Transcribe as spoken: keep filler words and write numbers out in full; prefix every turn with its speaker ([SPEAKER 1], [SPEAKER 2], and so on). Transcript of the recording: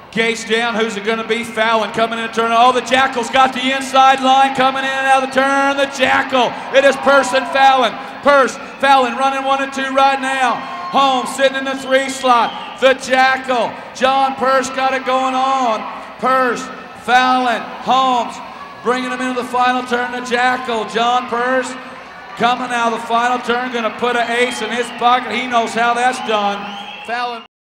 [SPEAKER 1] Gates down. Who's it going to be? Fallon coming in the turn. Oh, the Jackal's got the inside line coming in and out of the turn. The Jackal. It is Purse and Fallon. Purse, Fallon running one and two right now. Holmes sitting in the three slot. The Jackal. John Purse got it going on. Purse, Fallon, Holmes bringing him into the final turn. The Jackal. John Purse coming out of the final turn. Going to put an ace in his pocket. He knows how that's done. Fallon.